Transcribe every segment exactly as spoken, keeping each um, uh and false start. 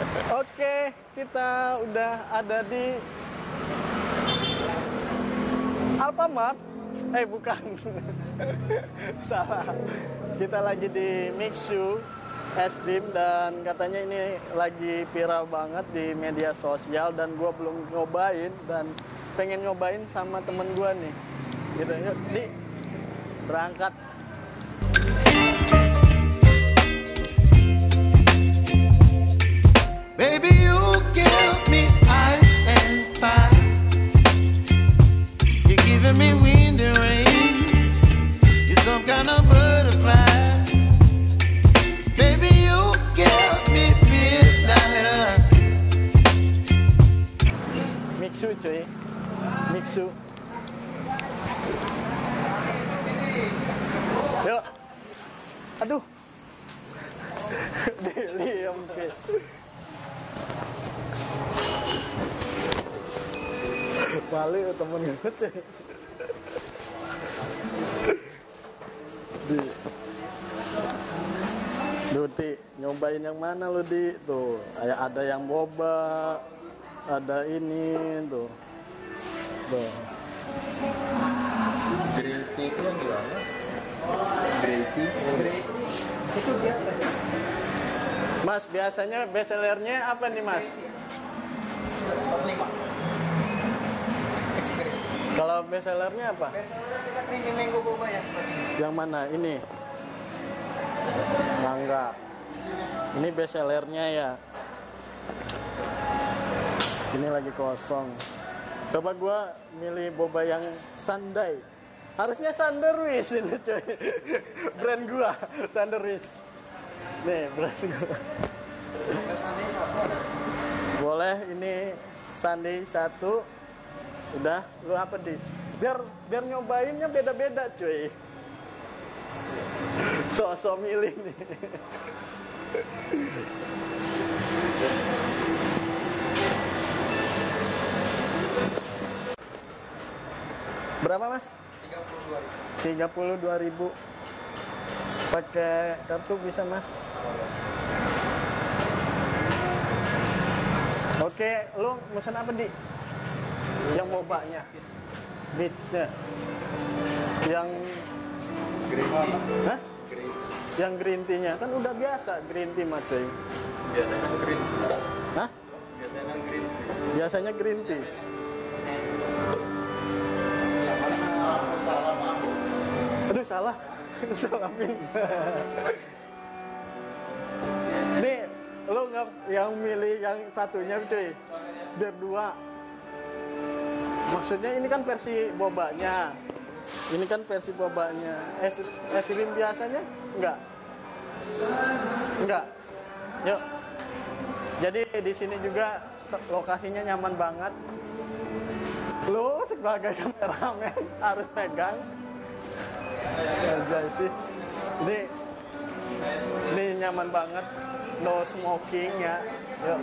Oke, kita udah ada di Alfamart. Eh bukan, salah. Kita lagi di Mixu es krim dan katanya ini lagi viral banget di media sosial dan gue belum nyobain dan pengen nyobain sama temen gue nih. Gitu, yuk, di berangkat. Baby, you give me ice and fire. You're giving me wind and rain. You're some kind of butterfly. Baby, you give me midnight. Mixu cuy, Mixu. Yuk. Aduh. Diliam ke. Malu ya temen gue. Di. Duti, nyobain yang mana lu di? Tuh, kayak ada yang boba, ada ini tuh. Tuh. Green tea itu yang gimana? Green tea? Green itu dia. Mas, biasanya bestsellernya apa nih mas? lima. Experience. Kalau bestsellernya apa? Bestseller kita creamy mango boba yang sebelah sini. Yang mana? Ini? Mangga. Ini bestsellernya ya. Ini lagi kosong. Coba gua milih boba yang Sandai. Harusnya Sanderwis ini coy. Brand gua, Sanderwis. Nih, brand gua. Sunday satu ada. Boleh ini Sunday satu. Udah, lu apa di? Biar biar nyobainnya beda-beda cuy. So-so milih nih. Berapa mas? tiga puluh dua ribu. Pakai kartu bisa mas? Oke, lu pesan apa di? Yang bobanya, beachnya, yang Green tea. hah? Green. Yang green tea-nya kan udah biasa green tea mah cuy. Biasanya kan green. Hah? Biasanya kan green tea. Biasanya green tea. Aduh salah, salah pin. Nih, lo nggak yang milih yang satunya cuy, biar dua. Maksudnya ini kan versi bobanya, ini kan versi bobanya. Es, es krim biasanya enggak, enggak. Yuk. Jadi di sini juga lokasinya nyaman banget. Lo sebagai kameramen harus pegang. Aja sih. Ini ini nyaman banget. No smoking ya. Yuk.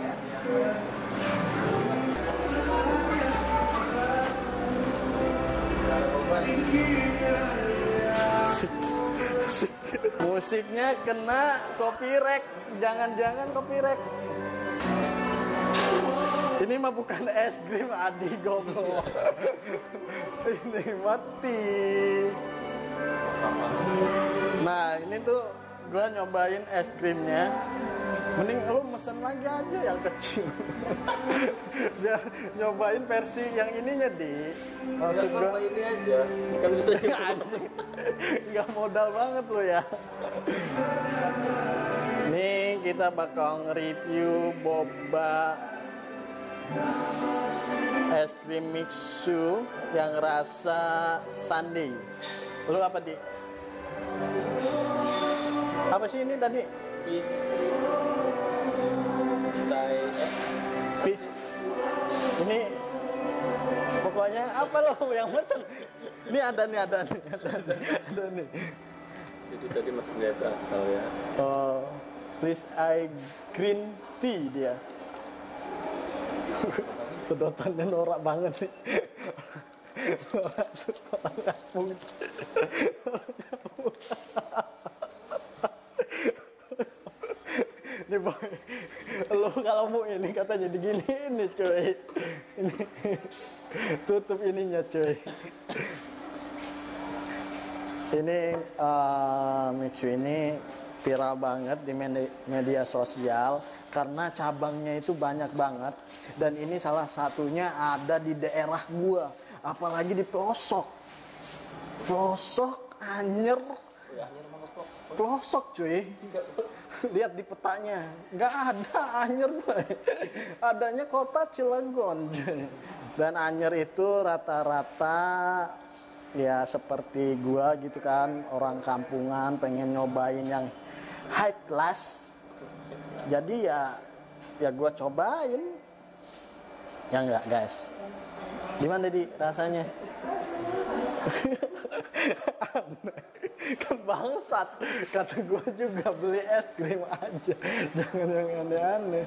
Sik, sik. Musiknya kena copyright, jangan-jangan copyright. Ini mah bukan es krim Adi gogo. Ini mati. Nah ini tuh gue nyobain es krimnya. Mending lu mesen lagi aja yang kecil. Biar nyobain versi yang ininya di. Maksud gue itu aja. Kan bisa nggak modal banget lo ya. Nih kita bakal nge-review boba es krim Mixu yang rasa Sunday. Lu apa di? Apa sih ini tadi? Peach. Thai. Fish. Ini pokoknya apa lo yang pesen? Ini ada nih, ada nih, ada nih, ada nih. Itu tadi masih lihat asal ya. Oh, fish eye green tea dia. Sedotannya norak banget sih. Norak tuh orang kampung. Ini boy, Lu kalau mau ini katanya digini ini cuy. Ini tutup ininya cuy. Ini uh, Mixu ini viral banget di media sosial karena cabangnya itu banyak banget, dan ini salah satunya ada di daerah gua, apalagi di pelosok. Pelosok Anyer. Pelosok cuy. Lihat di petanya, nggak ada Anyer boy. Adanya kota Cilegon. Dan Anyer itu rata-rata ya seperti gua gitu kan, orang kampungan pengen nyobain yang high class. Jadi ya ya gua cobain. Ya enggak guys? Gimana di rasanya? Kan bangsat, kata gua juga beli es krim aja, jangan yang aneh-aneh.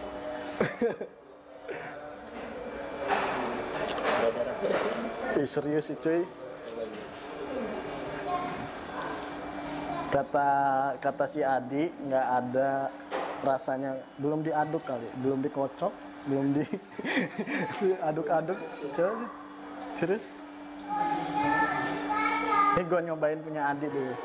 Ih, serius sih cuy. Kata kata si Adi nggak ada rasanya, belum diaduk kali, belum dikocok, belum di aduk-aduk, coy. Serius? Ini gue nyobain punya Adi dulu.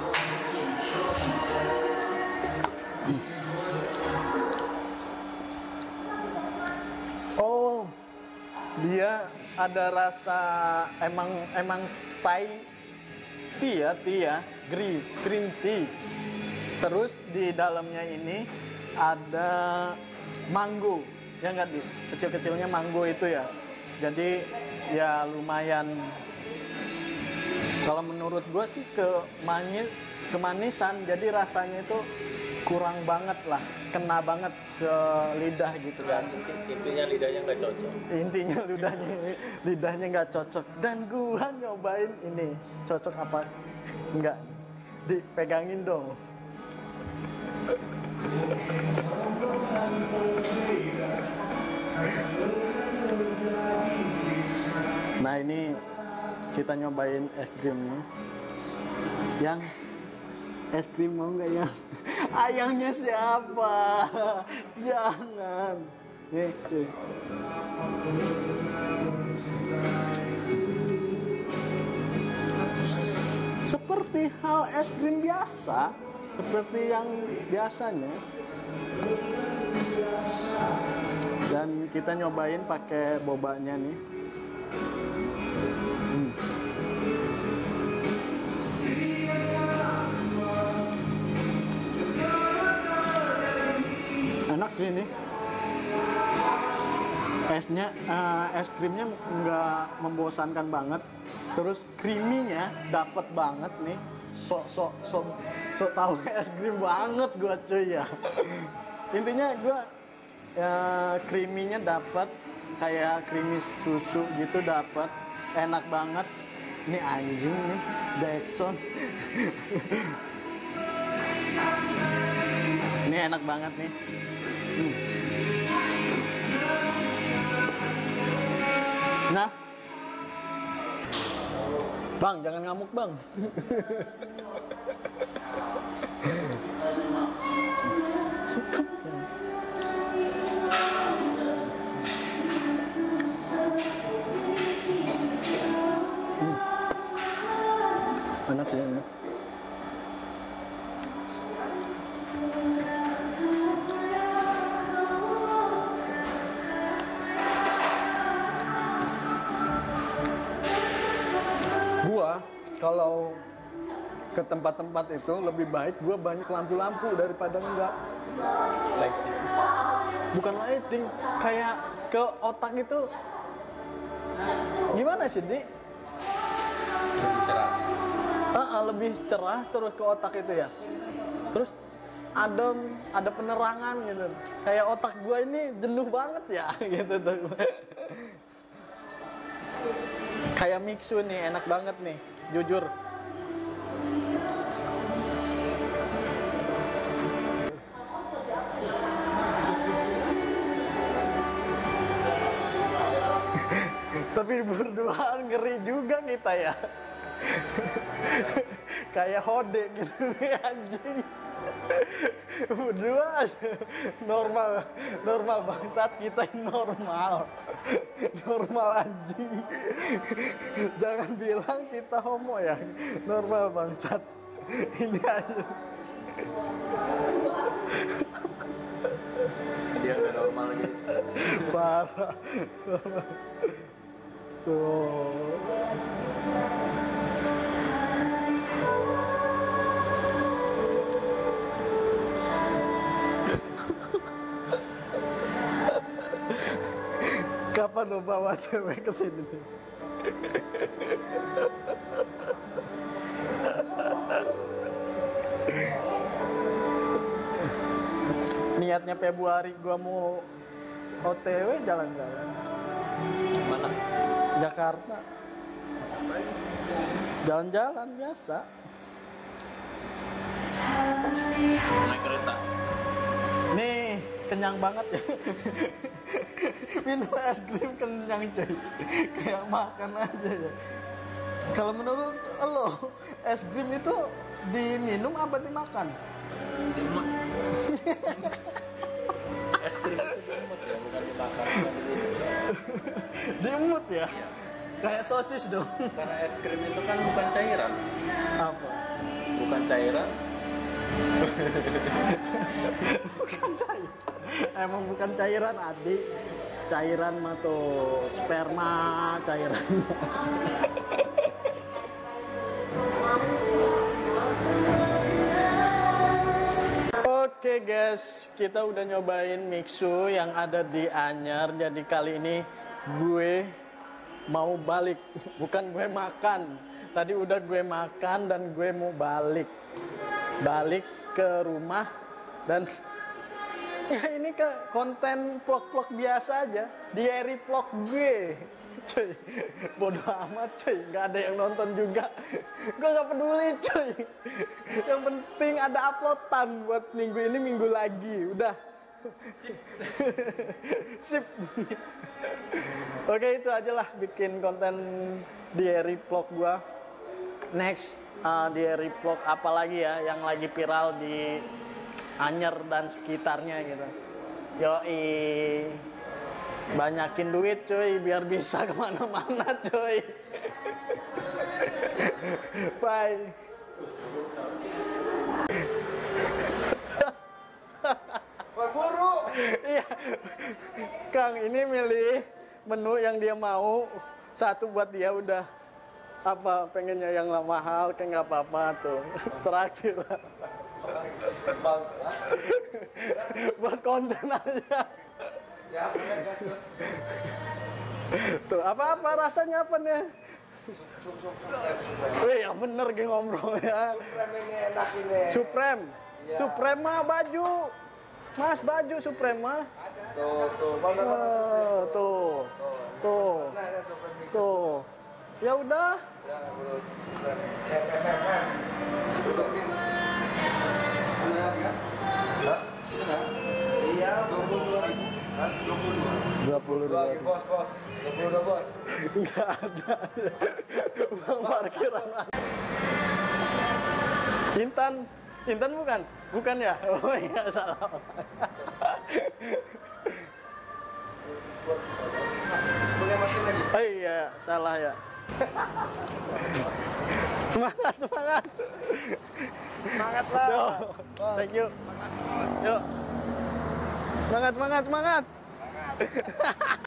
Oh, dia ada rasa emang emang Thai tea ya, tea ya, green, green tea. Terus di dalamnya ini ada mango, ya nggak di kecil-kecilnya mango itu ya. Jadi ya lumayan. Kalau menurut gue sih ke manis, kemanisan, jadi rasanya itu kurang banget lah, kena banget ke lidah gitu kan. Intinya lidahnya nggak cocok. Intinya lidahnya lidahnya nggak cocok. Dan gua nyobain ini cocok apa nggak, dipegangin dong. Nah ini kita nyobain es krimnya. Yang es krim mau nggak ya? Ayangnya siapa? Jangan. Nih, cuy. Seperti hal es krim biasa, seperti yang biasanya. Dan kita nyobain pakai bobanya nih. Hmm. Enak sih ini. Esnya, uh, es krimnya nggak membosankan banget. Terus creamy-nya dapet banget nih. Sok sok sok sok tahu es krim banget gua cuy ya. Intinya gua ya, creamy-nya dapet, kayak creamy susu gitu dapet. Enak banget. Ini anjing nih, Dexon. Ini enak banget nih. Hmm. Nah, Bang, jangan ngamuk bang. hmm. Enak ya ini. Gua kalau ke tempat-tempat itu lebih baik gua banyak lampu-lampu daripada enggak. Lighting. Bukan lighting, kayak ke otak itu gimana sih, Di? Lebih cerah. Ah, ah, lebih cerah terus ke otak itu ya. Terus adem, ada penerangan gitu. Kayak otak gua ini jenuh banget ya gitu tuh. Kayak Mixu nih, enak banget nih, jujur. Tapi berduaan ngeri juga kita ya. Kayak hode gitu nih anjing. Berdua aja. Normal, normal bangsat, kita ini normal. Normal anjing. Jangan bilang kita homo ya. Normal bangsat. Ini aja. Dia udah normal guys. Parah. Tuh. Kapan lo bawa cewek ke sini? Niatnya Februari gua mau O T W jalan-jalan. Mana? Jakarta. Jalan-jalan biasa. Naik kereta. Nih, kenyang banget ya. Minum es krim kenyang coy. Kayak makan aja ya. Kalau menurut lo, es krim itu diminum apa dimakan? Dimut. Es krim itu dimut ya, bukan dimakan. Diemut ya? Iya. Kayak sosis dong. Karena es krim itu kan bukan cairan. Apa? Bukan cairan. Bukan cairan. Emang bukan cairan adik. Cairan mah tuh sperma, cairan. Oke guys, kita udah nyobain mixu yang ada di Anyar. Jadi kali ini gue mau balik, bukan gue makan. Tadi udah gue makan dan gue mau balik. Balik ke rumah dan ya ini ke konten vlog-vlog biasa aja. Diary vlog gue. Cuy, bodoh amat cuy, nggak ada yang nonton juga. Gue nggak peduli cuy. Yang penting ada uploadan buat minggu ini, minggu lagi. Udah. Sip. Sip. Sip. Oke, itu aja lah bikin konten diary vlog gue. Next, uh, diary vlog apa lagi ya yang lagi viral di Anyer dan sekitarnya gitu. Yoi. Banyakin duit cuy biar bisa kemana-mana cuy. Bye. Buru. Iya. Kang ini milih menu yang dia mau. Satu buat dia udah. Apa pengennya yang mahal kayak nggak apa-apa tuh. Terakhir. Buat konten aja. Ya, Tuh, apa-apa rasanya apa nih? Wih, yang bener geng ngomong ya. Supreme ini enak ini. Supreme. Iya. Supreme mah baju. Mas, baju Supreme mah. Tuh, tuh, mana mana. Oh, tuh. Tuh. Nah, ada Supreme mix. Tuh. Ya udah. Ya, belum. Supreme. Iya, ya. Hah? Iya, dua puluh dua ribu. Hah? dua puluh dua. dua puluh dua. Lagi bos, bos. dua puluh dua, bos. Enggak ada. Uang parkiran. Intan. Intan bukan? Bukan ya? Oh iya, salah. Boleh makin lagi. Oh iya, salah ya. Semangat, semangat. Semangat lah. Yo, thank you. Yuk. Semangat, semangat, semangat.